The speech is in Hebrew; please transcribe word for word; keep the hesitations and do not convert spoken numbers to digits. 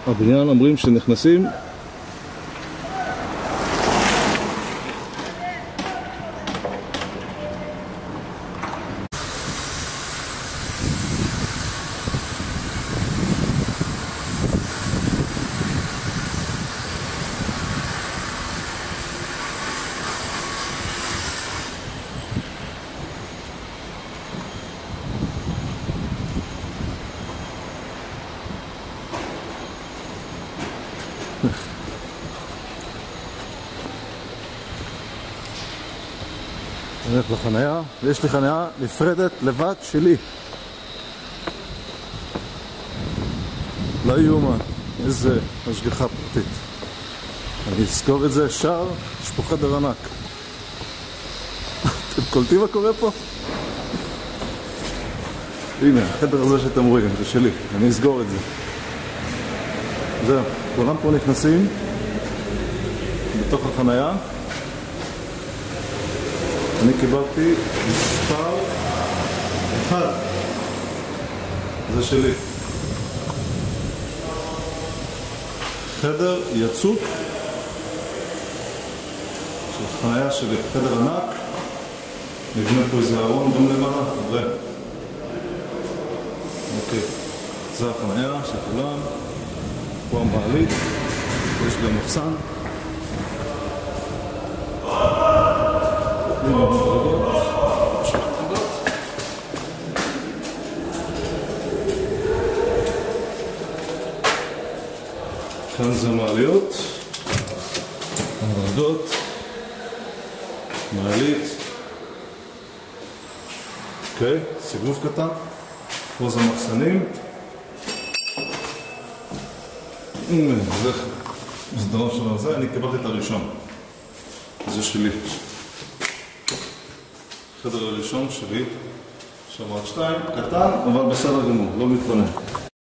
הבניין אומרים שנכנסים הולך לחניה, ויש לי חניה נפרדת לבד שלי. לא יאומן, איזה השגחה פרטית. אני אסגור את זה ישר, יש פה חדר ענק. אתם קולטים מה קורה פה? הנה, החדר הזה שאתם רואים, זה שלי, אני אסגור את זה. זהו, כולם פה נכנסים בתוך החניה. אני קיבלתי מספר אחד, זה שלי. חדר יצוק של חניה שלי, חדר ענק. נבנה פה איזה ארון גם למעלה, תראה. אוקיי, זה החניה של כולם. פה המעלית, יש גם מחסן. כאן זה מעליות, מדרגות, מעלית, אוקיי, סיבוב קטן, פה זה מחסנים, זה מסדרון שלנו הזה, אני קיבלתי את הראשון, זה שלי. חדר הראשון שלי, שבוע שתיים, קטן, אבל בסדר גמור, לא מתפנה.